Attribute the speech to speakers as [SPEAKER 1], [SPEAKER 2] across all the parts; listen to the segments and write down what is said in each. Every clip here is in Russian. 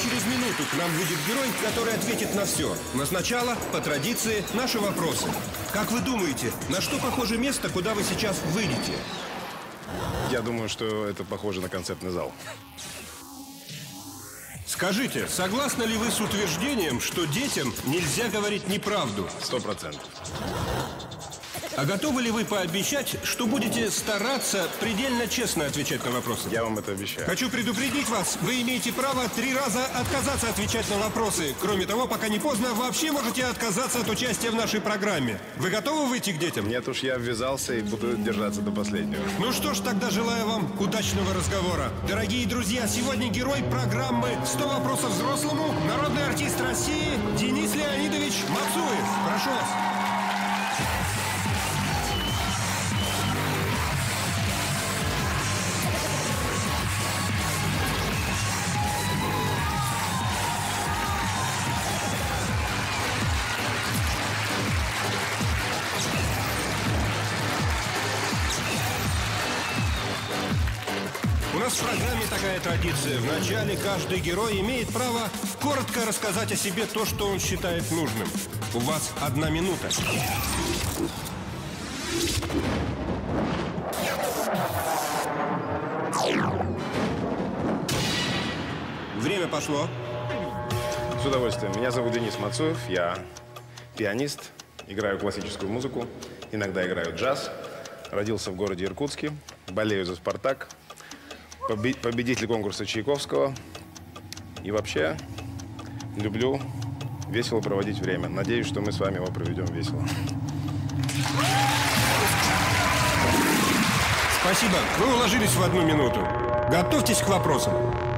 [SPEAKER 1] через минуту к нам выйдет герой, который ответит на все. Но сначала, по традиции, наши вопросы. Как вы думаете, на что похоже место, куда вы сейчас выйдете?
[SPEAKER 2] Я думаю, что это похоже на концертный зал.
[SPEAKER 1] Скажите, согласны ли вы с утверждением, что детям нельзя говорить неправду?
[SPEAKER 2] 100%.
[SPEAKER 1] А готовы ли вы пообещать, что будете стараться предельно честно отвечать на вопросы?
[SPEAKER 2] Я вам это обещаю.
[SPEAKER 1] Хочу предупредить вас, вы имеете право 3 раза отказаться отвечать на вопросы. Кроме того, пока не поздно, вообще можете отказаться от участия в нашей программе. Вы готовы выйти к детям?
[SPEAKER 2] Нет уж, я ввязался и буду держаться до последнего.
[SPEAKER 1] Ну что ж, тогда желаю вам удачного разговора. Дорогие друзья, сегодня герой программы «100 вопросов взрослому», народный артист России Денис Леонидович Мацуев. Прошу вас. У нас в программе такая традиция. Вначале каждый герой имеет право коротко рассказать о себе то, что он считает нужным. У вас 1 минута. Время пошло.
[SPEAKER 2] С удовольствием. Меня зовут Денис Мацуев. Я пианист, играю классическую музыку, иногда играю джаз. Родился в городе Иркутске, болею за «Спартак». Победитель конкурса Чайковского. И вообще люблю весело проводить время. Надеюсь, что мы с вами его проведем весело.
[SPEAKER 1] Спасибо. Вы уложились в 1 минуту. Готовьтесь к вопросам.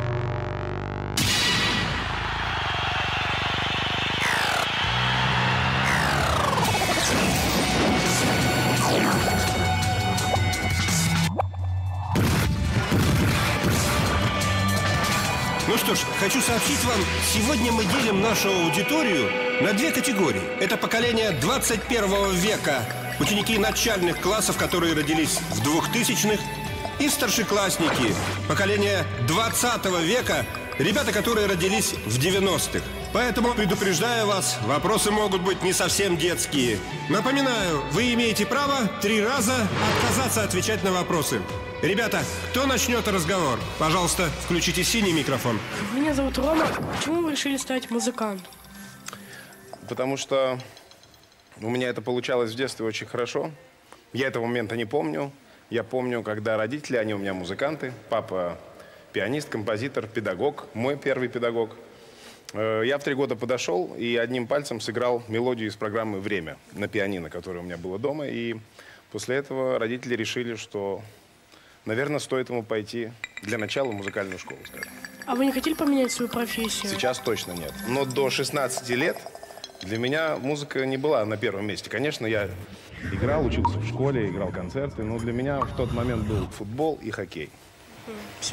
[SPEAKER 1] Ну что ж, хочу сообщить вам, сегодня мы делим нашу аудиторию на 2 категории. Это поколение 21 века, ученики начальных классов, которые родились в 2000-х, и старшеклассники, поколение 20 века, ребята, которые родились в 90-х. Поэтому предупреждаю вас, вопросы могут быть не совсем детские. Напоминаю, вы имеете право 3 раза отказаться отвечать на вопросы. Ребята, кто начнет разговор? Пожалуйста, включите синий микрофон.
[SPEAKER 3] Меня зовут Рома. Почему вы решили стать музыкантом?
[SPEAKER 2] Потому что у меня это получалось в детстве очень хорошо. Я этого момента не помню. Я помню, когда родители, они у меня музыканты. Папа пианист, композитор, педагог, мой первый педагог. Я в 3 года подошел и одним пальцем сыграл мелодию из программы «Время» на пианино, которое у меня было дома. И после этого родители решили, что, наверное, стоит ему пойти для начала в музыкальную школу, скажем.
[SPEAKER 3] А вы не хотели поменять свою профессию?
[SPEAKER 2] Сейчас точно нет. Но до 16 лет для меня музыка не была на первом месте. Конечно, я играл, учился в школе, играл концерты, но для меня в тот момент был футбол и хоккей.
[SPEAKER 3] Все.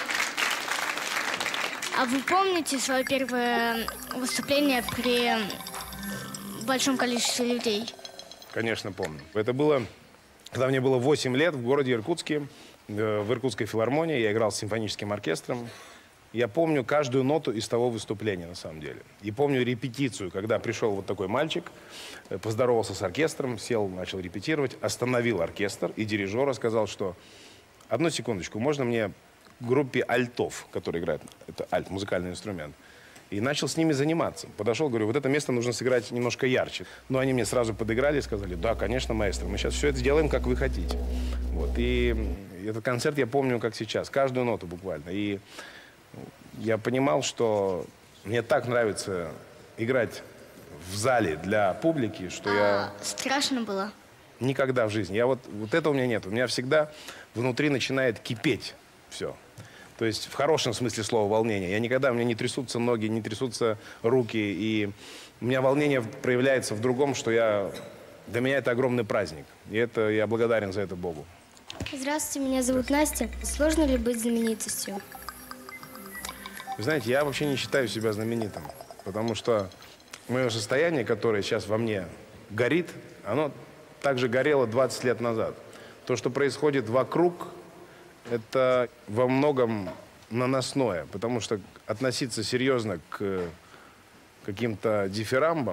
[SPEAKER 4] А вы помните свое первое выступление при большом количестве людей?
[SPEAKER 2] Конечно, помню. Это было, когда мне было 8 лет, в городе Иркутске, в Иркутской филармонии. Я играл с симфоническим оркестром. Я помню каждую ноту из того выступления, на самом деле. И помню репетицию, когда пришел вот такой мальчик, поздоровался с оркестром, сел, начал репетировать, остановил оркестр, и дирижер сказал, что «Одну секундочку, можно мне группе альтов, которые играют, это альт, музыкальный инструмент». И начал с ними заниматься. Подошел, говорю, вот это место нужно сыграть немножко ярче. Но они мне сразу подыграли и сказали, да, конечно, маэстро, мы сейчас все это сделаем, как вы хотите. Вот. И этот концерт я помню, как сейчас, каждую ноту буквально. И я понимал, что мне так нравится играть в зале для публики, что я...
[SPEAKER 4] Страшно было?
[SPEAKER 2] Никогда в жизни. Вот этого у меня нет. У меня всегда внутри начинает кипеть все. То есть в хорошем смысле слова волнение. У меня не трясутся ноги, не трясутся руки. И у меня волнение проявляется в другом, что для меня это огромный праздник. И это я благодарен за это Богу.
[SPEAKER 5] Здравствуйте, меня зовут Настя. Сложно ли быть знаменитостью?
[SPEAKER 2] Вы знаете, я вообще не считаю себя знаменитым. Потому что мое состояние, которое сейчас во мне горит, оно также горело 20 лет назад. То, что происходит вокруг, это во многом наносное. Потому что относиться серьезно к каким-то дифирамбам,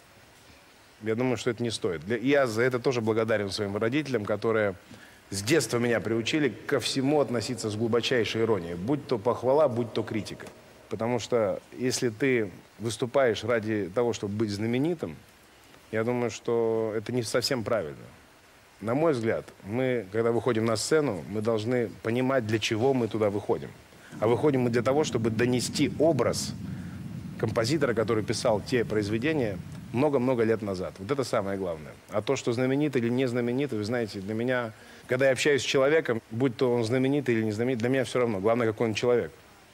[SPEAKER 2] я думаю, что это не стоит. Я за это тоже благодарен своим родителям, которые с детства меня приучили ко всему относиться с глубочайшей иронией. Будь то похвала, будь то критика. Потому что если ты выступаешь ради того, чтобы быть знаменитым, я думаю, что это не совсем правильно. На мой взгляд, мы, когда выходим на сцену, мы должны понимать, для чего мы туда выходим. А выходим мы для того, чтобы донести образ композитора, который писал те произведения много-много лет назад. Вот это самое главное. А то, что знаменит или не знаменит, вы знаете, для меня, когда я общаюсь с человеком, будь то он знаменитый или не знаменит, для меня все равно. Главное, какой он человек.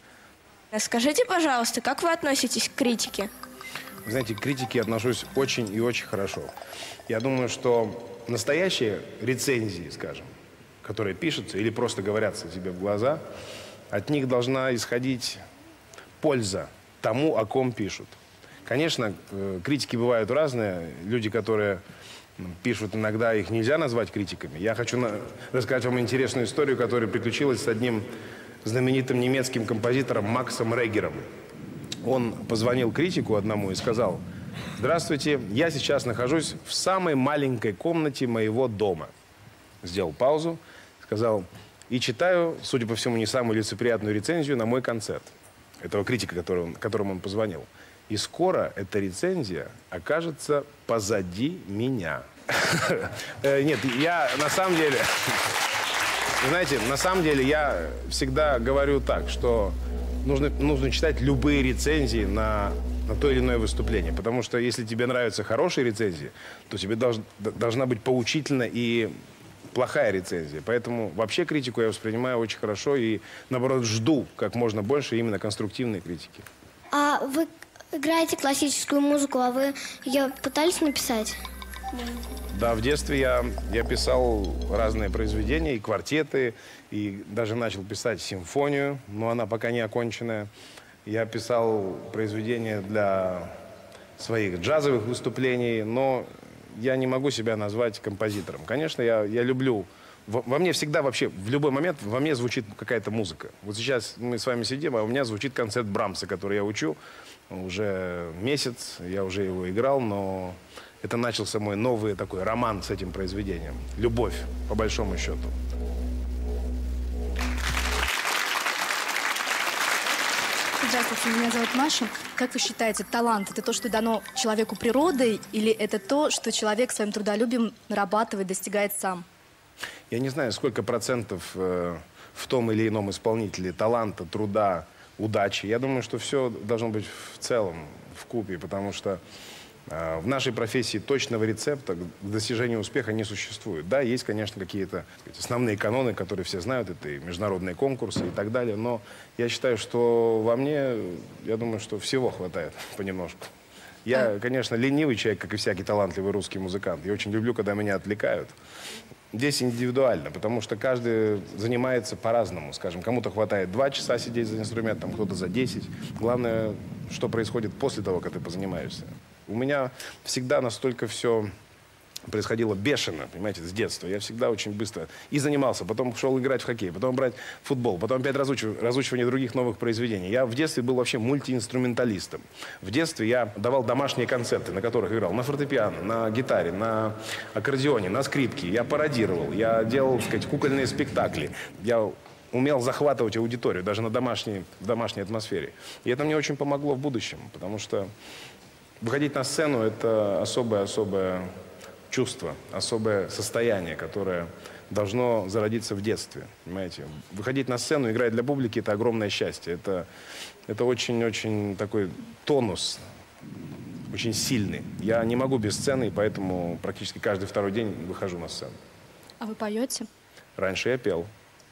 [SPEAKER 6] Скажите, пожалуйста, как вы относитесь к критике?
[SPEAKER 2] Вы знаете, к критике отношусь очень и очень хорошо. Я думаю, что настоящие рецензии, скажем, которые пишутся или просто говорятся тебе в глаза, от них должна исходить польза тому, о ком пишут. Конечно, критики бывают разные. Люди, которые пишут иногда, их нельзя назвать критиками. Я хочу рассказать вам интересную историю, которая приключилась с одним знаменитым немецким композитором Максом Регером. Он позвонил критику одному и сказал: «Здравствуйте, я сейчас нахожусь в самой маленькой комнате моего дома». Сделал паузу, сказал: «И читаю, судя по всему, не самую лицеприятную рецензию на мой концерт». Этого критика, которому он позвонил. И скоро эта рецензия окажется позади меня. Нет, я на самом деле... Знаете, на самом деле я всегда говорю так, что нужно читать любые рецензии на то или иное выступление. Потому что если тебе нравятся хорошие рецензии, то тебе должна быть поучительна и плохая рецензия. Поэтому вообще критику я воспринимаю очень хорошо и, наоборот, жду как можно больше именно конструктивной критики.
[SPEAKER 5] А вы играете классическую музыку, а вы ее пытались написать?
[SPEAKER 2] Да, в детстве я писал разные произведения, и квартеты, и даже начал писать симфонию, но она пока не оконченная. Я писал произведения для своих джазовых выступлений, но я не могу себя назвать композитором. Конечно, я люблю... Во мне всегда вообще, в любой момент, во мне звучит какая-то музыка. Вот сейчас мы с вами сидим, а у меня звучит концерт Брамса, который я учу уже месяц, я уже его играл, но это начался мой новый такой роман с этим произведением. Любовь, по большому счету.
[SPEAKER 7] Здравствуйте, меня зовут Маша. Как вы считаете, талант – это то, что дано человеку природой, или это то, что человек своим трудолюбием нарабатывает, достигает сам?
[SPEAKER 2] Я не знаю, сколько процентов в том или ином исполнителе таланта, труда, удачи. Я думаю, что все должно быть в целом, вкупе, потому что в нашей профессии точного рецепта к достижению успеха не существует. Да, есть, конечно, какие-то основные каноны, которые все знают, это и международные конкурсы и так далее, но я считаю, что во мне, я думаю, что всего хватает понемножку. Я, конечно, ленивый человек, как и всякий талантливый русский музыкант. Я очень люблю, когда меня отвлекают. Здесь индивидуально, потому что каждый занимается по-разному. Скажем, кому-то хватает 2 часа сидеть за инструментом, кто-то за 10. Главное, что происходит после того, как ты позанимаешься. У меня всегда настолько все происходило бешено, понимаете, с детства. Я всегда очень быстро и занимался, потом шел играть в хоккей, потом брать футбол, потом опять разучивание других новых произведений. Я в детстве был вообще мультиинструменталистом. В детстве я давал домашние концерты, на которых играл на фортепиано, на гитаре, на аккордеоне, на скрипке. Я пародировал, я делал, так сказать, кукольные спектакли. Я умел захватывать аудиторию, даже на домашней атмосфере. И это мне очень помогло в будущем, потому что выходить на сцену – это особое чувство, особое состояние, которое должно зародиться в детстве, понимаете. Выходить на сцену, играть для публики – это огромное счастье. Это очень-очень такой тонус, очень сильный. Я не могу без сцены, и поэтому практически каждый второй день выхожу на сцену.
[SPEAKER 7] А вы поете?
[SPEAKER 2] Раньше я пел.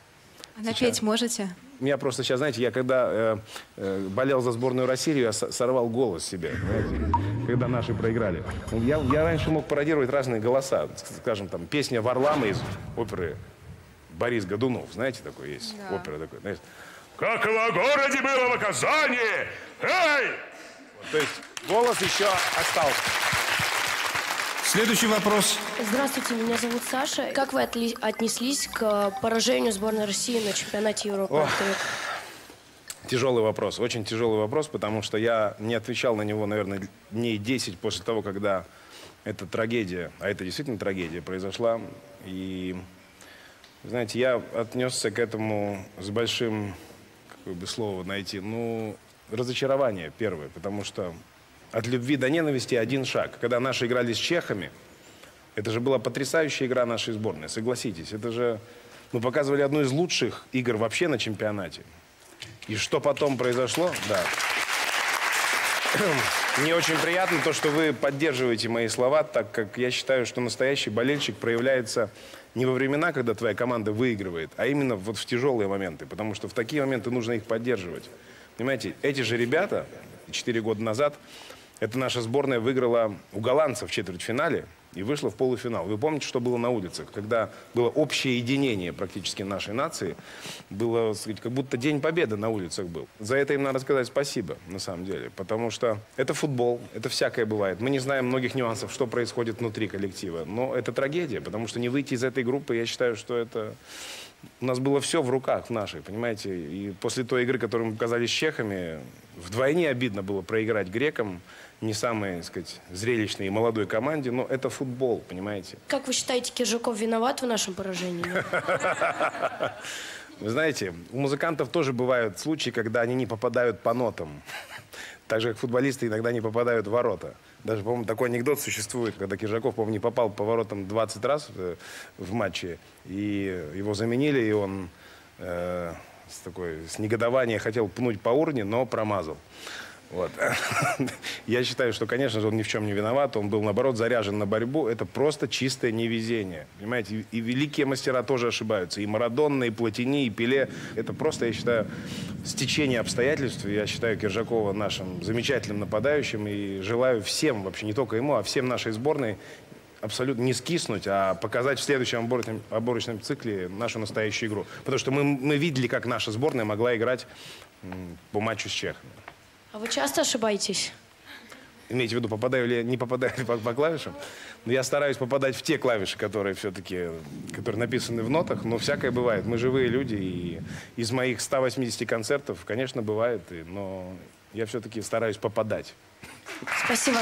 [SPEAKER 8] А напеть можете?
[SPEAKER 2] У меня просто сейчас, знаете, я когда болел за сборную России, я сорвал голос себе, знаете, когда наши проиграли. Я раньше мог пародировать разные голоса. Скажем, там, песня Варлама из оперы Борис Годунов. Знаете, такой есть? Да. Опера такой, знаете. Как в городе было в Казани! Эй! Вот, то есть голос еще остался.
[SPEAKER 1] Следующий вопрос.
[SPEAKER 3] Здравствуйте, меня зовут Саша. Как вы отнеслись к поражению сборной России на чемпионате Европы?
[SPEAKER 2] Тяжелый вопрос, очень тяжелый вопрос, потому что я не отвечал на него, наверное, дней 10 после того, когда эта трагедия, а это действительно трагедия, произошла. И, знаете, я отнесся к этому с большим, какое бы слово найти, ну, разочарование первое, потому что от любви до ненависти один шаг. Когда наши играли с чехами, это же была потрясающая игра нашей сборной, согласитесь. Это же, мы показывали одну из лучших игр вообще на чемпионате. И что потом произошло? Да. Мне очень приятно то, что вы поддерживаете мои слова, так как я считаю, что настоящий болельщик проявляется не во времена, когда твоя команда выигрывает, а именно вот в тяжелые моменты, потому что в такие моменты нужно их поддерживать. Понимаете, эти же ребята 4 года назад, это наша сборная выиграла у голландцев в четвертьфинале и вышла в полуфинал. Вы помните, что было на улицах? Когда было общее единение практически нашей нации, было, сказать, как будто День Победы на улицах был. За это им надо сказать спасибо, на самом деле. Потому что это футбол, это всякое бывает. Мы не знаем многих нюансов, что происходит внутри коллектива. Но это трагедия, потому что не выйти из этой группы, я считаю, что это... У нас было все в руках в нашей, понимаете? И после той игры, которую мы показали с чехами, вдвойне обидно было проиграть грекам, не самой, так сказать, зрелищной и молодой команде, но это футбол, понимаете?
[SPEAKER 3] Как вы считаете, Киржаков виноват в нашем поражении?
[SPEAKER 2] Вы знаете, у музыкантов тоже бывают случаи, когда они не попадают по нотам. Так же, как футболисты иногда не попадают в ворота. Даже, по-моему, такой анекдот существует, когда Киржаков, по-моему, не попал по воротам 20 раз в матче, и его заменили, и он с негодованием хотел пнуть по урне, но промазал. Вот. Я считаю, что, конечно же, он ни в чем не виноват. Он был, наоборот, заряжен на борьбу. Это просто чистое невезение. Понимаете? И великие мастера тоже ошибаются. И Марадонна, и Платини, и Пеле. Это просто, я считаю, стечение обстоятельств. Я считаю Киржакова нашим замечательным нападающим. И желаю всем, вообще не только ему, а всем нашей сборной абсолютно не скиснуть, а показать в следующем отборочном цикле нашу настоящую игру. Потому что мы видели, как наша сборная могла играть по матчу с чехами.
[SPEAKER 3] А вы часто ошибаетесь?
[SPEAKER 2] Имеете в виду, попадаю или не попадаю по клавишам? Но я стараюсь попадать в те клавиши, которые все-таки, которые написаны в нотах, но всякое бывает. Мы живые люди, и из моих 180 концертов, конечно, бывает, но я все-таки стараюсь попадать.
[SPEAKER 3] Спасибо.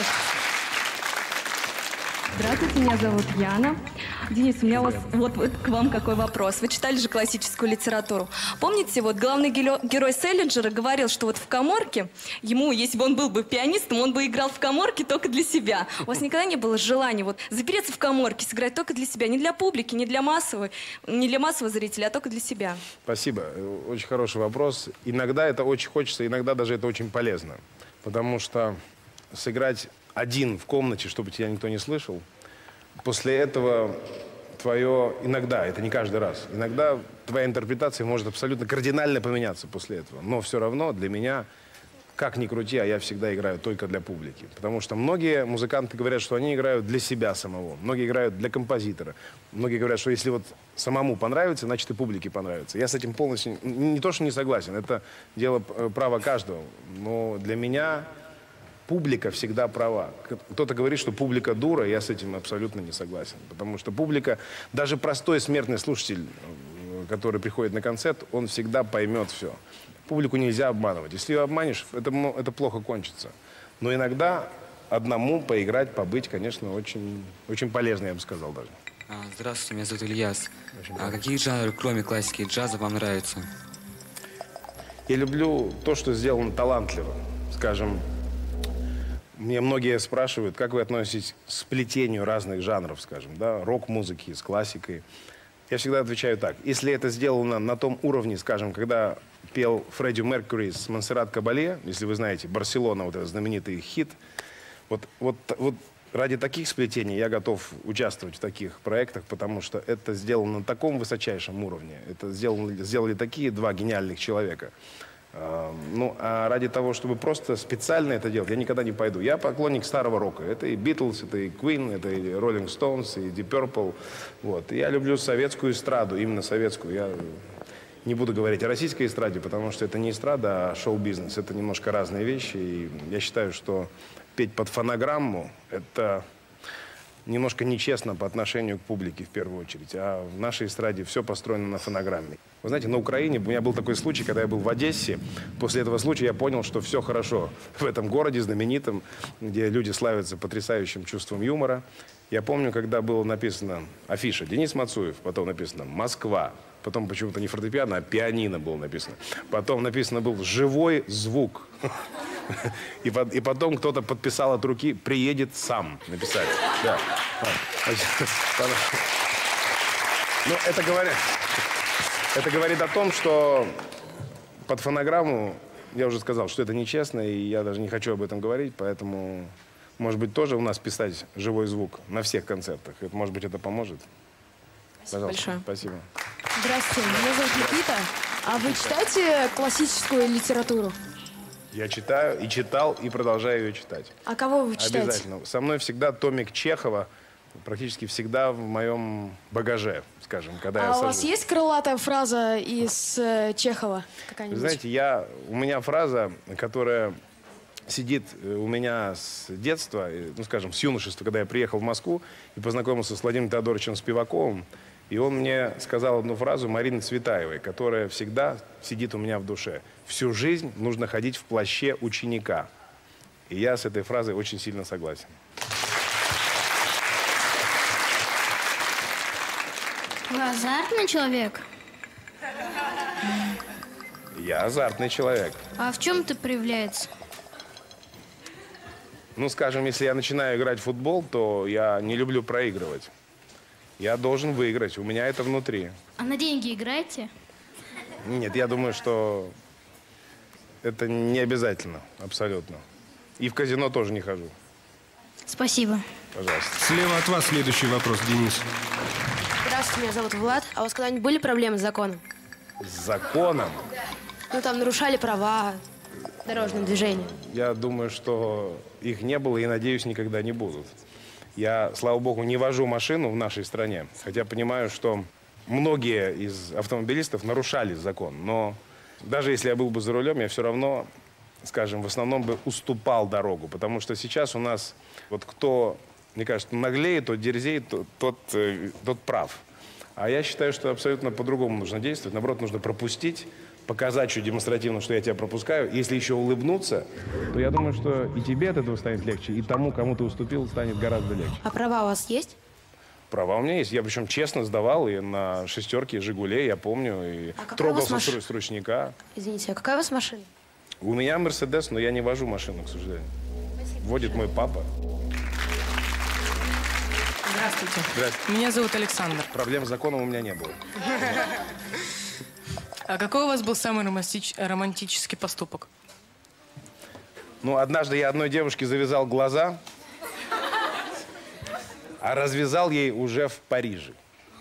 [SPEAKER 9] Здравствуйте, меня зовут Яна. Денис, у меня вот к вам какой вопрос. Вы читали же классическую литературу. Помните, вот главный герой Селлинджера говорил, что вот в каморке ему, если бы он был бы пианистом, он бы играл в каморке только для себя. У вас никогда не было желания вот запереться в каморке, сыграть только для себя, не для публики, не для массового зрителя, а только для себя?
[SPEAKER 2] Спасибо. Очень хороший вопрос. Иногда это очень хочется, иногда даже это очень полезно. Потому что сыграть один в комнате, чтобы тебя никто не слышал, после этого иногда, это не каждый раз, иногда твоя интерпретация может абсолютно кардинально поменяться после этого. Но все равно для меня, как ни крути, а я всегда играю только для публики. Потому что многие музыканты говорят, что они играют для себя самого, многие играют для композитора. Многие говорят, что если вот самому понравится, значит и публике понравится. Я с этим полностью не то, что не согласен, это дело права каждого. Но для меня публика всегда права. Кто-то говорит, что публика дура, я с этим абсолютно не согласен. Потому что публика, даже простой смертный слушатель, который приходит на концерт, он всегда поймет все. Публику нельзя обманывать. Если ее обманешь, это плохо кончится. Но иногда одному поиграть, побыть, конечно, очень, очень полезно, я бы сказал даже.
[SPEAKER 10] Здравствуйте, меня зовут Ильяс. А какие жанры, кроме классики и джаза, вам нравятся?
[SPEAKER 2] Я люблю то, что сделано талантливо. Скажем, мне многие спрашивают, как вы относитесь к сплетению разных жанров, скажем, да, рок-музыки с классикой. Я всегда отвечаю так. Если это сделано на том уровне, скажем, когда пел Фредди Меркьюри с Монсеррат Кабалье, если вы знаете, «Барселона», вот этот знаменитый хит, вот ради таких сплетений я готов участвовать в таких проектах, потому что это сделано на таком высочайшем уровне. Это сделали такие два гениальных человека. Ну, а ради того, чтобы просто специально это делать, я никогда не пойду. Я поклонник старого рока. Это и Битлз, это и Queen, это и Rolling Stones, и Deep Purple. Вот. И я люблю советскую эстраду, именно советскую. Я не буду говорить о российской эстраде, потому что это не эстрада, а шоу-бизнес. Это немножко разные вещи. И я считаю, что петь под фонограмму – это немножко нечестно по отношению к публике в первую очередь. А в нашей эстраде все построено на фонограмме. Вы знаете, на Украине у меня был такой случай, когда я был в Одессе. После этого случая я понял, что все хорошо в этом городе знаменитом, где люди славятся потрясающим чувством юмора. Я помню, когда было написано афиша «Денис Мацуев», потом написано «Москва», потом почему-то не фортепиано, а пианино было написано. Потом написано был «Живой звук». И потом кто-то подписал от руки «Приедет сам» написать. Да. Ну, это говорит о том, что под фонограмму, я уже сказал, что это нечестно, и я даже не хочу об этом говорить, поэтому, может быть, тоже у нас писать живой звук на всех концертах. Может быть, это поможет.
[SPEAKER 8] Спасибо большое.
[SPEAKER 2] Спасибо.
[SPEAKER 11] Здравствуйте, меня зовут Никита. А вы читаете классическую литературу?
[SPEAKER 2] Я читаю, и читал, и продолжаю ее читать.
[SPEAKER 11] А кого вы читаете?
[SPEAKER 2] Обязательно. Со мной всегда томик Чехова, практически всегда в моем багаже, скажем, когда я
[SPEAKER 11] у
[SPEAKER 2] сажусь.
[SPEAKER 11] вас есть крылатая фраза из Чехова какая-нибудь?
[SPEAKER 2] Вы знаете, у меня фраза, которая сидит у меня с детства, ну, скажем, с юношества, когда я приехал в Москву и познакомился с Владимиром Теодоровичем Спиваковым, и он мне сказал одну фразу Марины Цветаевой, которая всегда сидит у меня в душе. «Всю жизнь нужно ходить в плаще ученика». И я с этой фразой очень сильно согласен.
[SPEAKER 5] Вы азартный человек?
[SPEAKER 2] Я азартный человек.
[SPEAKER 5] А в чем это проявляется?
[SPEAKER 2] Ну, скажем, если я начинаю играть в футбол, то я не люблю проигрывать. Я должен выиграть. У меня это внутри.
[SPEAKER 5] А на деньги играете?
[SPEAKER 2] Нет, я думаю, что это не обязательно. Абсолютно. И в казино тоже не хожу.
[SPEAKER 5] Спасибо.
[SPEAKER 2] Пожалуйста.
[SPEAKER 1] Слева от вас следующий вопрос, Денис.
[SPEAKER 3] Здравствуйте, меня зовут Влад. А у вас когда-нибудь были проблемы с законом?
[SPEAKER 2] С законом?
[SPEAKER 3] Ну, там нарушали права дорожным движением.
[SPEAKER 2] Я думаю, что их не было и, надеюсь, никогда не будут. Я, слава богу, не вожу машину в нашей стране, хотя понимаю, что многие из автомобилистов нарушали закон. Но даже если я был бы за рулем, я все равно, скажем, в основном бы уступал дорогу. Потому что сейчас у нас, вот кто, мне кажется, наглеет, тот дерзеет, тот прав. А я считаю, что абсолютно по-другому нужно действовать. Наоборот, нужно пропустить, показать чуть демонстративно, что я тебя пропускаю. Если еще улыбнуться, то я думаю, что и тебе от этого станет легче, и тому, кому ты уступил, станет гораздо легче.
[SPEAKER 3] А права у вас есть?
[SPEAKER 2] Права у меня есть. Я причем честно сдавал и на шестерке «Жигулей», я помню, и трогался с ручника.
[SPEAKER 3] Извините, а какая у вас машина?
[SPEAKER 2] У меня «Мерседес», но я не вожу машину, к сожалению.
[SPEAKER 3] Спасибо.
[SPEAKER 2] Водит мой папа.
[SPEAKER 12] Здравствуйте.
[SPEAKER 2] Здравствуйте.
[SPEAKER 12] Меня зовут Александр.
[SPEAKER 2] Проблем с законом у меня не было.
[SPEAKER 12] А какой у вас был самый романтический поступок?
[SPEAKER 2] Ну, однажды я одной девушке завязал глаза, а развязал ей уже в Париже.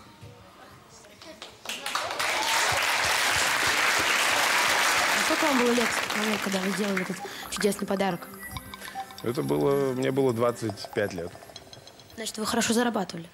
[SPEAKER 3] А сколько вам было лет, когда вы сделали этот чудесный подарок?
[SPEAKER 2] Это было, мне было 25 лет.
[SPEAKER 3] Значит, вы хорошо зарабатывали.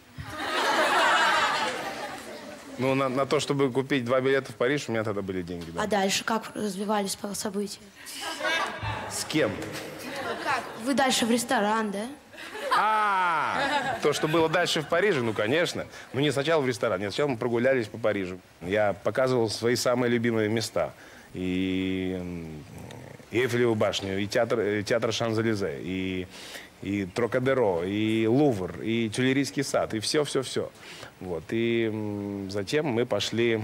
[SPEAKER 2] Ну, на то, чтобы купить 2 билета в Париж, у меня тогда были деньги. Да.
[SPEAKER 3] А дальше как развивались события?
[SPEAKER 2] С кем?
[SPEAKER 3] Как? Вы дальше в ресторан, да?
[SPEAKER 2] То, что было дальше в Париже, ну, конечно. Ну, не сначала в ресторан, нет, сначала мы прогулялись по Парижу. Я показывал свои самые любимые места. И Эйфелеву башню, и театр Шан-Зелезе, и Трокадеро, и Лувр, и Тюильрийский сад, и все-все-все. Вот. И затем мы пошли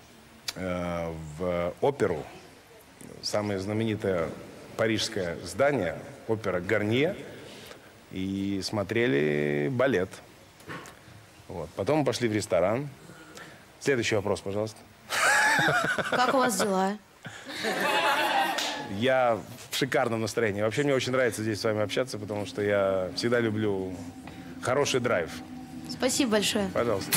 [SPEAKER 2] в оперу. Самое знаменитое парижское здание, опера Гарнье, и смотрели балет. Вот. Потом мы пошли в ресторан. Следующий вопрос, пожалуйста.
[SPEAKER 3] Как у вас дела?
[SPEAKER 2] Я в шикарном настроении. Вообще мне очень нравится здесь с вами общаться, потому что я всегда люблю хороший драйв.
[SPEAKER 3] Спасибо большое.
[SPEAKER 2] Пожалуйста.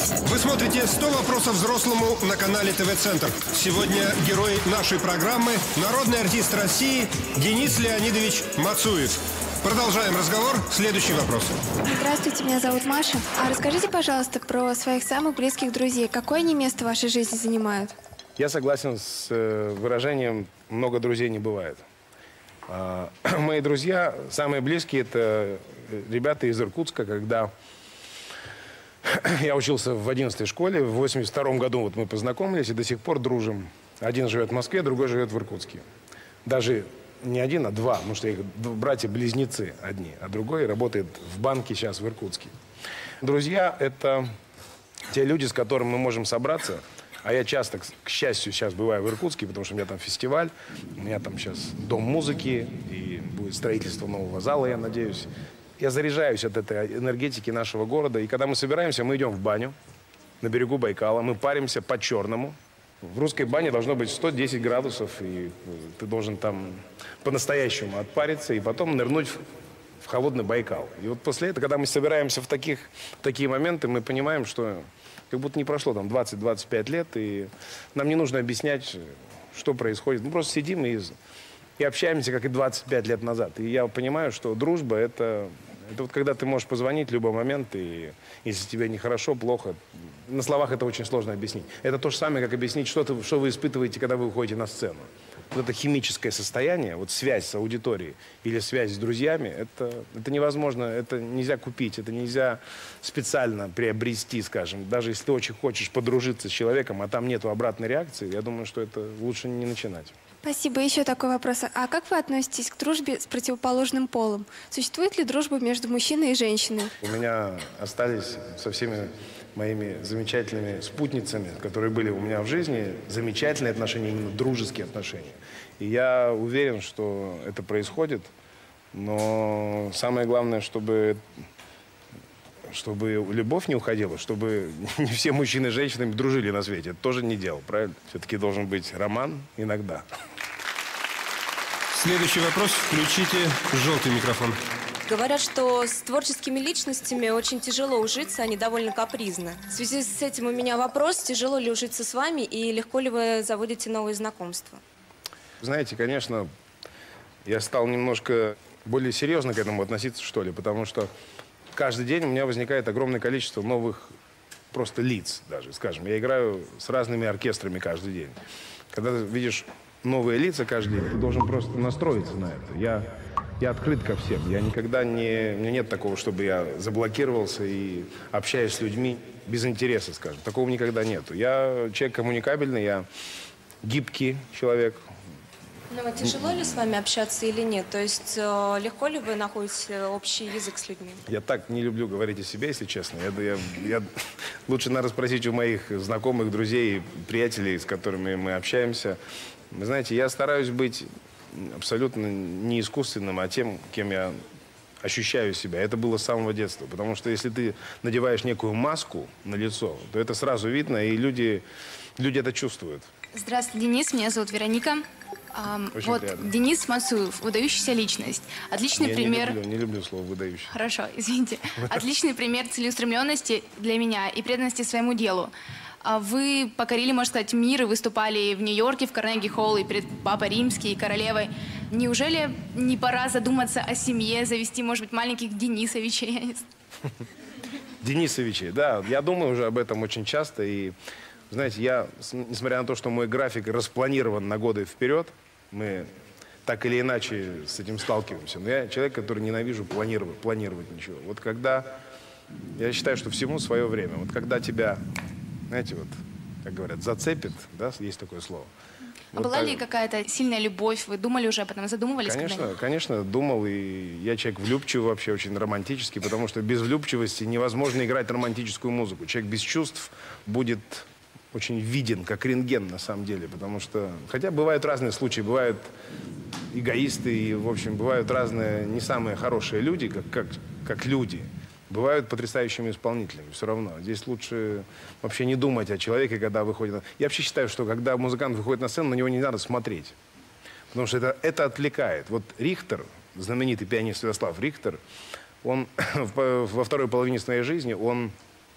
[SPEAKER 1] Вы смотрите «100 вопросов взрослому» на канале ТВ-центр. Сегодня герой нашей программы – народный артист России Денис Леонидович Мацуев. Продолжаем разговор. Следующий вопрос.
[SPEAKER 6] Здравствуйте, меня зовут Маша. А расскажите, пожалуйста, про своих самых близких друзей. Какое они место в вашей жизни занимают?
[SPEAKER 2] Я согласен с выражением «много друзей не бывает». Мои друзья, самые близкие, это ребята из Иркутска. Когда я учился в 11-й школе, в 82-м году вот мы познакомились и до сих пор дружим. Один живет в Москве, другой живет в Иркутске. Даже не один, а два, потому что их братья-близнецы одни, а другой работает в банке сейчас в Иркутске. Друзья – это те люди, с которыми мы можем собраться. А я часто, к счастью, сейчас бываю в Иркутске, потому что у меня там фестиваль, у меня там сейчас дом музыки, и будет строительство нового зала, я надеюсь. Я заряжаюсь от этой энергетики нашего города. И когда мы собираемся, мы идем в баню на берегу Байкала, мы паримся по-черному. В русской бане должно быть 110 градусов, и ты должен там по-настоящему отпариться, и потом нырнуть в холодный Байкал. И вот после этого, когда мы собираемся в такие моменты, мы понимаем, что как будто не прошло там 20-25 лет, и нам не нужно объяснять, что происходит. Мы просто сидим и общаемся, как и 25 лет назад. И я понимаю, что дружба – это вот когда ты можешь позвонить в любой момент, и если тебе нехорошо, плохо, на словах это очень сложно объяснить. Это то же самое, как объяснить, что вы испытываете, когда вы выходите на сцену. Вот это химическое состояние, вот связь с аудиторией или связь с друзьями, это невозможно, это нельзя купить, это нельзя специально приобрести, скажем. Даже если ты очень хочешь подружиться с человеком, а там нету обратной реакции, я думаю, что это лучше не начинать.
[SPEAKER 6] Спасибо. Еще такой вопрос. А как вы относитесь к дружбе с противоположным полом? Существует ли дружба между мужчиной и женщиной?
[SPEAKER 2] У меня остались со всеми моими замечательными спутницами, которые были у меня в жизни, замечательные отношения, именно дружеские отношения. И я уверен, что это происходит, но самое главное, чтобы любовь не уходила, чтобы не все мужчины и женщины дружили на свете. Это тоже не дело, правильно? Все-таки должен быть роман иногда.
[SPEAKER 1] Следующий вопрос. Включите желтый микрофон.
[SPEAKER 8] Говорят, что с творческими личностями очень тяжело ужиться, они довольно капризны. В связи с этим у меня вопрос, тяжело ли ужиться с вами и легко ли вы заводите новые знакомства?
[SPEAKER 2] Знаете, конечно, я стал немножко более серьезно к этому относиться, что ли, потому что каждый день у меня возникает огромное количество новых просто лиц даже, скажем. Я играю с разными оркестрами каждый день. Когда ты видишь новые лица каждый день, ты должен просто настроиться на это. Я открыт ко всем. Я никогда не... У меня нет такого, чтобы я заблокировался и общаюсь с людьми без интереса, скажем. Такого никогда нету. Я человек коммуникабельный, я гибкий человек.
[SPEAKER 8] Ну, вот тяжело ли с вами общаться или нет? То есть легко ли вы находите общий язык с людьми?
[SPEAKER 2] Я так не люблю говорить о себе, если честно. Лучше надо спросить у моих знакомых, друзей, приятелей, с которыми мы общаемся. Вы знаете, я стараюсь быть абсолютно не искусственным, а тем, кем я ощущаю себя. Это было с самого детства. Потому что если ты надеваешь некую маску на лицо, то это сразу видно, и люди это чувствуют.
[SPEAKER 13] Здравствуйте, Денис. Меня зовут Вероника. Вот приятно. Денис Мацуев, выдающаяся личность. Отличный пример...
[SPEAKER 2] Не люблю слово «выдающийся».
[SPEAKER 13] Хорошо, извините. Отличный пример целеустремленности для меня и преданности своему делу. Вы покорили, можно сказать, мир и выступали в Нью-Йорке, в Карнеги-Холл, и перед Папой Римским, и королевой. Неужели не пора задуматься о семье, завести, может быть, маленьких Денисовичей?
[SPEAKER 2] Денисовичей, да. Я думаю уже об этом очень часто. И, знаете, я, несмотря на то, что мой график распланирован на годы вперед, мы так или иначе с этим сталкиваемся. Но я человек, который ненавижу планировать ничего. Вот когда... Я считаю, что всему свое время. Вот когда тебя... Знаете, вот, как говорят, зацепит, да, есть такое слово.
[SPEAKER 13] А была ли какая-то сильная любовь? Вы думали уже об этом, задумывались?
[SPEAKER 2] Конечно, думал, и я человек влюбчивый вообще, очень романтический, потому что без влюбчивости невозможно играть романтическую музыку. Человек без чувств будет очень виден, как рентген на самом деле, потому что, хотя бывают разные случаи, бывают эгоисты, и, в общем, бывают разные не самые хорошие люди, как люди. Бывают потрясающими исполнителями, все равно. Здесь лучше вообще не думать о человеке, когда выходит... Я вообще считаю, что когда музыкант выходит на сцену, на него не надо смотреть. Потому что это отвлекает. Вот Рихтер, знаменитый пианист Святослав Рихтер, он во второй половине своей жизни, он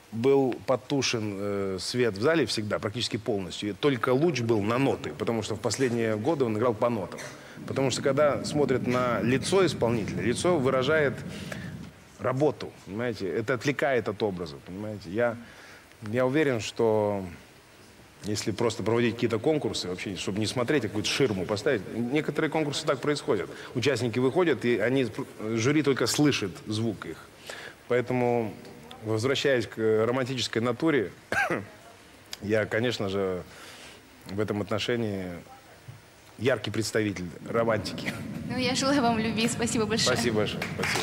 [SPEAKER 2] был потушен свет в зале всегда, практически полностью. И только луч был на ноты, потому что в последние годы он играл по нотам. Потому что когда смотрят на лицо исполнителя, лицо выражает работу, понимаете? Это отвлекает от образа, понимаете? Я уверен, что если просто проводить какие-то конкурсы, вообще, чтобы не смотреть, а какую-то ширму поставить, некоторые конкурсы так происходят. Участники выходят, и жюри только слышит звук их. Поэтому, возвращаясь к романтической натуре, я, конечно же, в этом отношении яркий представитель романтики.
[SPEAKER 13] Ну, я желаю вам любви. Спасибо большое.
[SPEAKER 2] Спасибо большое. Спасибо.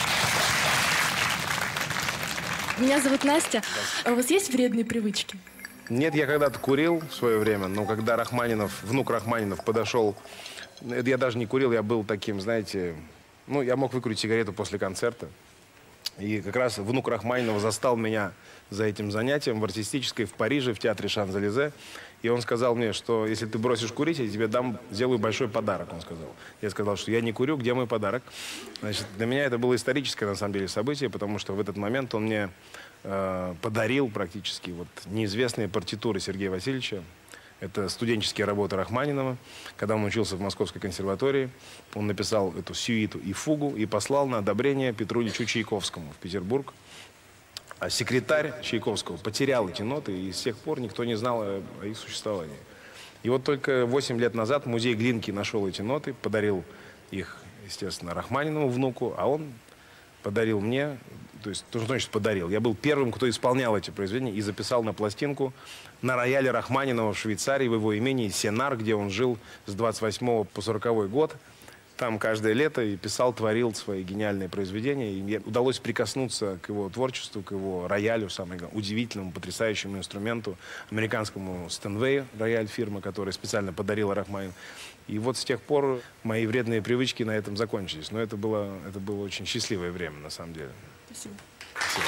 [SPEAKER 11] Меня зовут Настя. А у вас есть вредные привычки?
[SPEAKER 2] Нет, я когда-то курил в свое время, но когда внук Рахманинов подошел, я даже не курил, я был таким, знаете, ну, я мог выкурить сигарету после концерта. И как раз внук Рахманинова застал меня за этим занятием в артистической в Париже, в театре Шанзелизе. И он сказал мне, что если ты бросишь курить, я тебе сделаю большой подарок, он сказал. Я сказал, что я не курю, где мой подарок? Значит, для меня это было историческое, на самом деле, событие, потому что в этот момент он мне подарил практически неизвестные партитуры Сергея Васильевича. Это студенческие работы Рахманинова. Когда он учился в Московской консерватории, он написал эту сюиту и фугу и послал на одобрение Петру Ильичу Чайковскому в Петербург. А секретарь Чайковского потерял эти ноты, и с тех пор никто не знал о их существовании. И вот только 8 лет назад музей Глинки нашел эти ноты, подарил их, естественно, Рахманинову внуку, а он подарил мне, то есть, что значит подарил? Я был первым, кто исполнял эти произведения и записал на пластинку на рояле Рахманинова в Швейцарии, в его имении Сенар, где он жил с 28 по 40 год. Там каждое лето и писал, творил свои гениальные произведения. И мне удалось прикоснуться к его творчеству, к его роялю, самому удивительному, потрясающему инструменту, американскому Стэнвей, рояль фирмы, который специально подарила Рахманин. И вот с тех пор мои вредные привычки на этом закончились. Но это было очень счастливое время, на самом деле.
[SPEAKER 11] Спасибо.
[SPEAKER 2] Спасибо.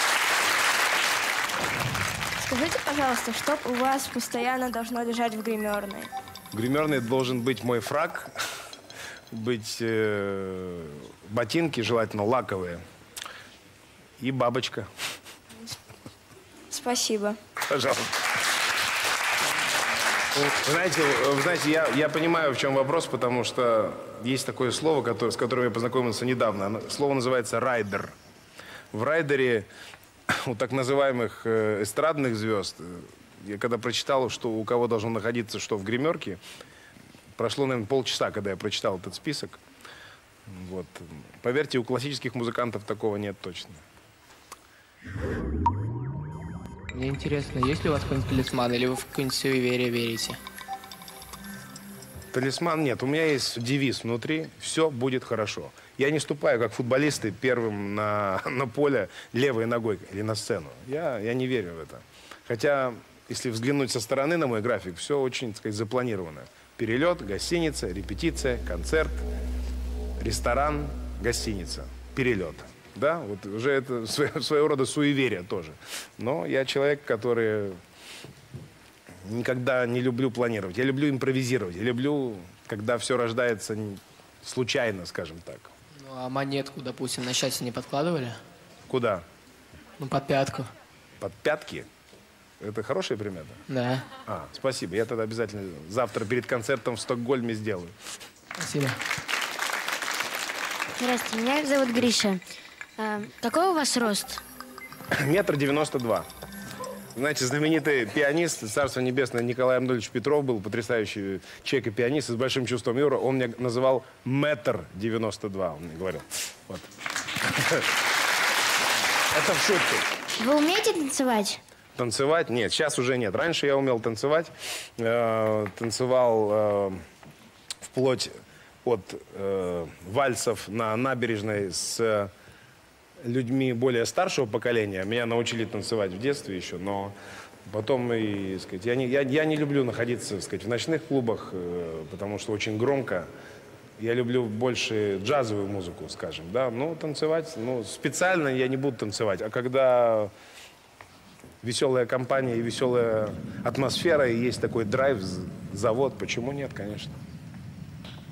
[SPEAKER 5] Скажите, пожалуйста, что у вас постоянно должно лежать в гримерной?
[SPEAKER 2] В гримерной должен быть мой фрак, быть ботинки, желательно лаковые, и бабочка.
[SPEAKER 5] Спасибо.
[SPEAKER 2] Пожалуйста. Вы знаете, я понимаю, в чем вопрос, потому что есть такое слово, с которым я познакомился недавно. Слово называется «райдер». В «райдере» у так называемых эстрадных звезд, я когда прочитал, что у кого должно находиться что в гримерке, прошло, наверное, полчаса, когда я прочитал этот список. Вот. Поверьте, у классических музыкантов такого нет точно.
[SPEAKER 14] Мне интересно, есть ли у вас какой-нибудь талисман, или вы в какое-нибудь суеверие верите?
[SPEAKER 2] Талисман нет. У меня есть девиз внутри: все будет хорошо. Я не ступаю, как футболисты, первым на поле левой ногой или на сцену. Я не верю в это. Хотя, если взглянуть со стороны на мой график, все очень, так сказать, запланировано. Перелет, гостиница, репетиция, концерт, ресторан, гостиница, перелет. Да, вот уже это своего рода суеверие тоже. Но я человек, который никогда не люблю планировать. Я люблю импровизировать. Я люблю, когда все рождается случайно, скажем так.
[SPEAKER 14] Ну, а монетку, допустим, на счастье не подкладывали?
[SPEAKER 2] Куда?
[SPEAKER 14] Ну, под пятку.
[SPEAKER 2] Под пятки? Это хорошая примета?
[SPEAKER 14] Да.
[SPEAKER 2] Спасибо. Я тогда обязательно завтра перед концертом в Стокгольме сделаю.
[SPEAKER 14] Спасибо.
[SPEAKER 4] Здравствуйте, меня зовут Гриша. Какой у вас рост?
[SPEAKER 2] 1,92 м. Знаете, знаменитый пианист, царство небесное, Николай Анатольевич Петров был потрясающий человек и пианист с большим чувством юмора. Он меня называл 1,92 м, он мне говорил. Вот. Это в шутку.
[SPEAKER 4] Вы умеете танцевать?
[SPEAKER 2] Танцевать? Нет, сейчас уже нет. Раньше я умел танцевать. Танцевал вплоть от вальсов на набережной с людьми более старшего поколения. Меня научили танцевать в детстве еще, но потом, сказать, я не люблю находиться, сказать, в ночных клубах, потому что очень громко. Я люблю больше джазовую музыку, скажем, да. Ну, танцевать, специально я не буду танцевать, а когда веселая компания и веселая атмосфера, и есть такой драйв, завод, почему нет, конечно.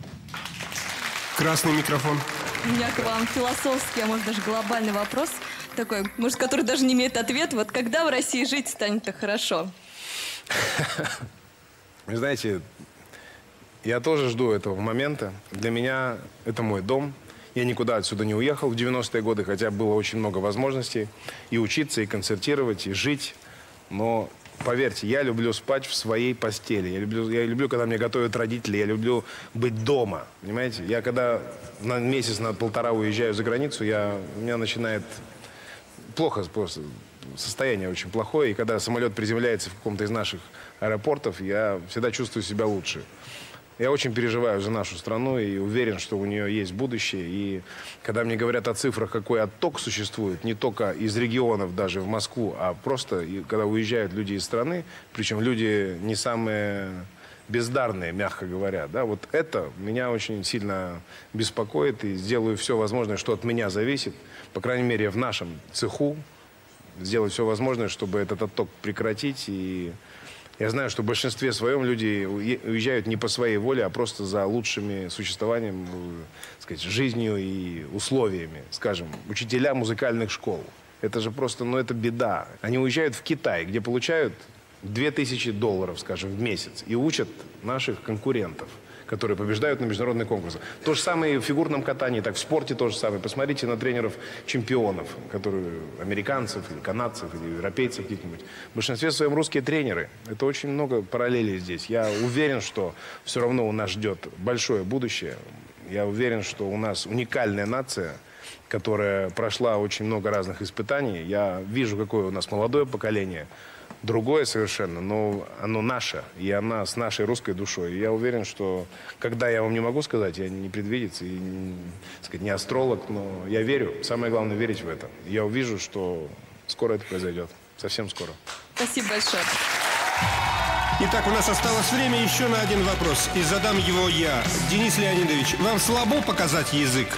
[SPEAKER 1] Красный микрофон.
[SPEAKER 9] У меня к вам философский, а может даже глобальный вопрос. такой, может, который даже не имеет ответа. Вот когда в России жить станет-то хорошо?
[SPEAKER 2] Вы знаете, я тоже жду этого момента. Для меня это мой дом. Я никуда отсюда не уехал в 90-е годы, хотя было очень много возможностей и учиться, и концертировать, и жить. Но поверьте, я люблю спать в своей постели. Я люблю, когда мне готовят родители. Я люблю быть дома. Понимаете? Я когда на месяц, на полтора уезжаю за границу, у меня начинает плохо просто. Состояние очень плохое. И когда самолет приземляется в каком-то из наших аэропортов, я всегда чувствую себя лучше. Я очень переживаю за нашу страну и уверен, что у нее есть будущее. И когда мне говорят о цифрах, какой отток существует, не только из регионов даже в Москву, а просто когда уезжают люди из страны, причем люди не самые бездарные, мягко говоря, да, вот это меня очень сильно беспокоит. И сделаю все возможное, что от меня зависит, по крайней мере, в нашем цеху, сделать все возможное, чтобы этот отток прекратить. И я знаю, что в большинстве своем люди уезжают не по своей воле, а просто за лучшими существованием, сказать, жизнью и условиями. Скажем, учителя музыкальных школ. Это же просто, ну это беда. Они уезжают в Китай, где получают $2000, скажем, в месяц. И учат наших конкурентов, которые побеждают на международных конкурсах. То же самое и в фигурном катании, так в спорте то же самое. Посмотрите на тренеров-чемпионов, которые американцев, или канадцев, или европейцев каких-нибудь. В большинстве своем русские тренеры. Это очень много параллелей здесь. Я уверен, что все равно у нас ждет большое будущее. Я уверен, что у нас уникальная нация, которая прошла очень много разных испытаний. Я вижу, какое у нас молодое поколение. Другое совершенно, но оно наше, и она с нашей русской душой. И я уверен, что, когда я вам не могу сказать, я не предвидец, и не астролог, но я верю. Самое главное верить в это. Я увижу, что скоро это произойдет. Совсем скоро.
[SPEAKER 9] Спасибо большое.
[SPEAKER 1] Итак, у нас осталось время еще на один вопрос, и задам его я. Денис Леонидович, вам слабо показать язык?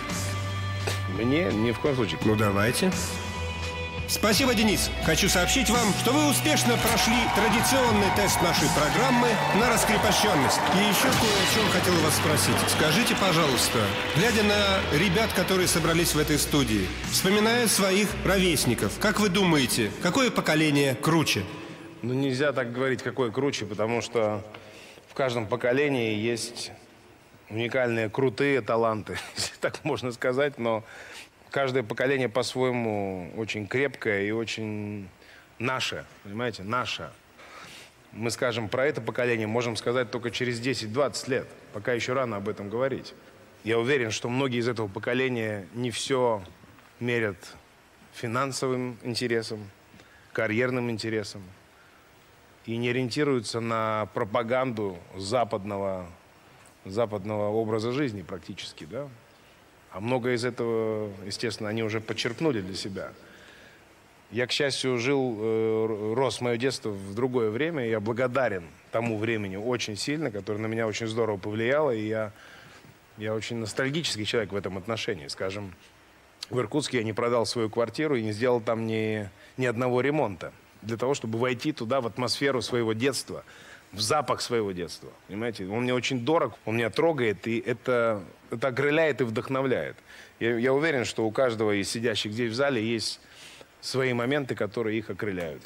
[SPEAKER 2] Мне ни в коем случае.
[SPEAKER 1] Ну, давайте. Спасибо, Денис. Хочу сообщить вам, что вы успешно прошли традиционный тест нашей программы на раскрепощенность. И еще кое о чем хотел вас спросить. Скажите, пожалуйста, глядя на ребят, которые собрались в этой студии, вспоминая своих ровесников, как вы думаете, какое поколение круче?
[SPEAKER 2] Ну, нельзя так говорить, какое круче, потому что в каждом поколении есть уникальные, крутые таланты, если так можно сказать, но каждое поколение по-своему очень крепкое и очень наше, понимаете, наше. Мы скажем про это поколение, можем сказать только через 10-20 лет, пока еще рано об этом говорить. Я уверен, что многие из этого поколения не все мерят финансовым интересом, карьерным интересом и не ориентируются на пропаганду западного образа жизни практически, да. А многое из этого, естественно, они уже подчеркнули для себя. Я, к счастью, рос мое детство в другое время, и я благодарен тому времени очень сильно, которое на меня очень здорово повлияло, и я очень ностальгический человек в этом отношении. Скажем, в Иркутске я не продал свою квартиру и не сделал там ни одного ремонта для того, чтобы войти туда, в атмосферу своего детства, в запах своего детства. Понимаете? Он мне очень дорог, он меня трогает, и это окрыляет и вдохновляет. Я уверен, что у каждого из сидящих здесь в зале есть свои моменты, которые их окрыляют.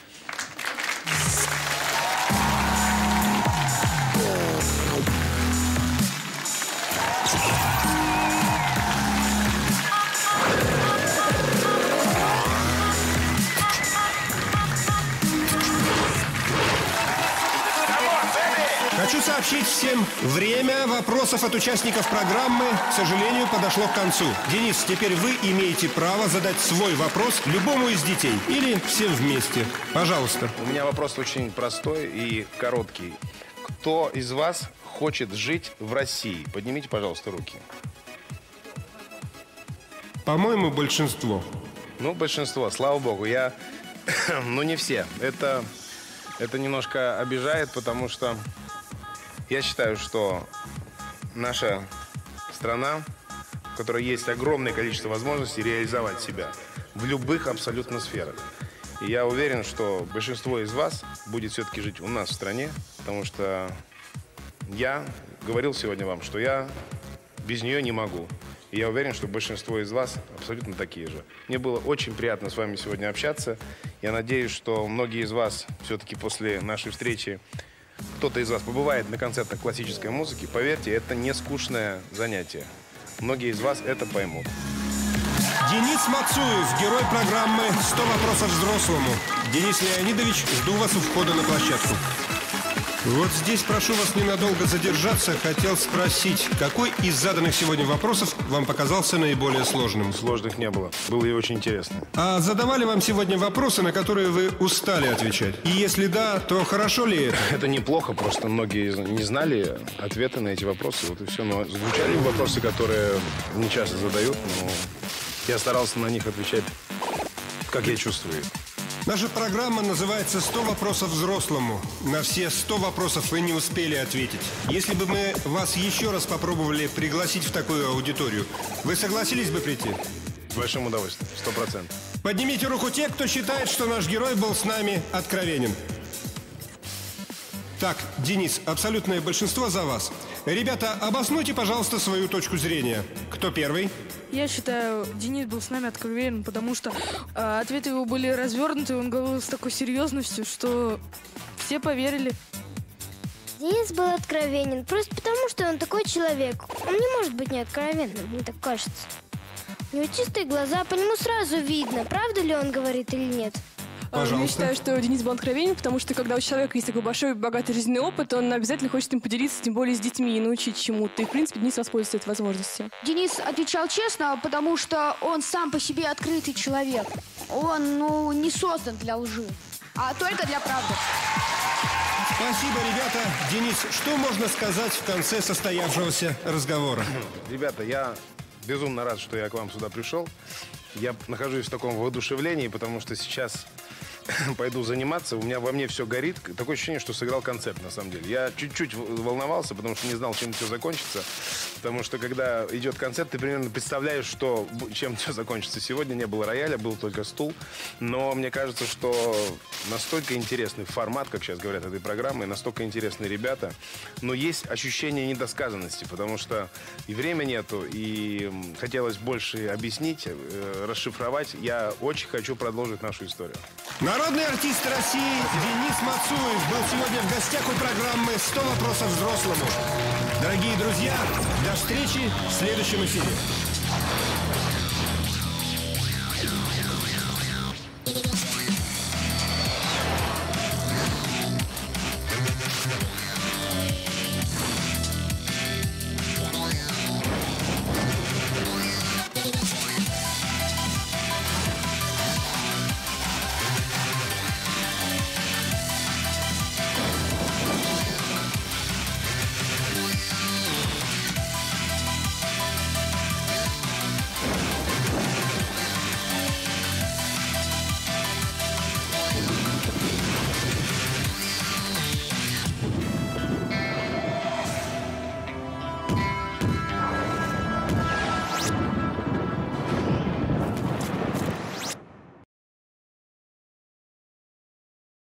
[SPEAKER 1] Хочу сообщить всем, время вопросов от участников программы, к сожалению, подошло к концу. Денис, теперь вы имеете право задать свой вопрос любому из детей или всем вместе. Пожалуйста.
[SPEAKER 2] У меня вопрос очень простой и короткий. Кто из вас хочет жить в России? Поднимите, пожалуйста, руки.
[SPEAKER 1] По-моему, большинство.
[SPEAKER 2] Ну, большинство, слава богу. Ну, не все. Это немножко обижает, потому что я считаю, что наша страна, в которой есть огромное количество возможностей реализовать себя в любых абсолютно сферах. И я уверен, что большинство из вас будет все-таки жить у нас в стране, потому что я говорил сегодня вам, что я без нее не могу. И я уверен, что большинство из вас абсолютно такие же. Мне было очень приятно с вами сегодня общаться. Я надеюсь, что многие из вас все-таки после нашей встречи, кто-то из вас побывает на концертах классической музыки. Поверьте, это не скучное занятие. Многие из вас это поймут.
[SPEAKER 1] Денис Мацуев, герой программы «100 вопросов взрослому». Денис Леонидович, жду вас у входа на площадку. Вот здесь прошу вас ненадолго задержаться. Хотел спросить, какой из заданных сегодня вопросов вам показался наиболее сложным?
[SPEAKER 2] Сложных не было. Было и очень интересно.
[SPEAKER 1] А задавали вам сегодня вопросы, на которые вы устали отвечать? И если да, то хорошо ли это?
[SPEAKER 2] Это неплохо, просто многие не знали ответы на эти вопросы. Вот и все. Но звучали вопросы, которые не часто задают, но я старался на них отвечать, как я чувствую.
[SPEAKER 1] Наша программа называется «100 вопросов взрослому». На все 100 вопросов вы не успели ответить. Если бы мы вас еще раз попробовали пригласить в такую аудиторию, вы согласились бы прийти?
[SPEAKER 2] С большим удовольствием, 100%.
[SPEAKER 1] Поднимите руку те, кто считает, что наш герой был с нами откровенен. Так, Денис, абсолютное большинство за вас. Ребята, обоснуйте, пожалуйста, свою точку зрения. Кто первый?
[SPEAKER 11] Я считаю, Денис был с нами откровенен, потому что ответы его были развернуты, он говорил с такой серьезностью, что все поверили.
[SPEAKER 5] Денис был откровенен просто потому, что он такой человек. Он не может быть не откровенным, мне так кажется. У него чистые глаза, по нему сразу видно, правда ли он говорит или нет.
[SPEAKER 15] Я считаю, что Денис был откровенен, потому что когда у человека есть такой большой, богатый жизненный опыт, он обязательно хочет им поделиться, тем более с детьми, и научить чему-то. И, в принципе, Денис воспользуется этой возможностью.
[SPEAKER 3] Денис отвечал честно, потому что он сам по себе открытый человек. Он, не создан для лжи, а только для правды.
[SPEAKER 1] Спасибо, ребята. Денис, что можно сказать в конце состоявшегося разговора?
[SPEAKER 2] Ребята, я безумно рад, что я к вам сюда пришел. Я нахожусь в таком воодушевлении, потому что сейчас пойду заниматься. Во мне все горит. Такое ощущение, что сыграл концерт, на самом деле. Я чуть-чуть волновался, потому что не знал, чем все закончится. Потому что, когда идет концерт, ты примерно представляешь, чем все закончится. Сегодня не было рояля, был только стул. Но мне кажется, что настолько интересный формат, как сейчас говорят, этой программы, настолько интересные ребята. Но есть ощущение недосказанности, потому что и времени нету, и хотелось больше объяснить, расшифровать. Я очень хочу продолжить нашу историю.
[SPEAKER 1] Народный артист России Денис Мацуев был сегодня в гостях у программы «100 вопросов взрослому». Дорогие друзья, до встречи в следующем эфире.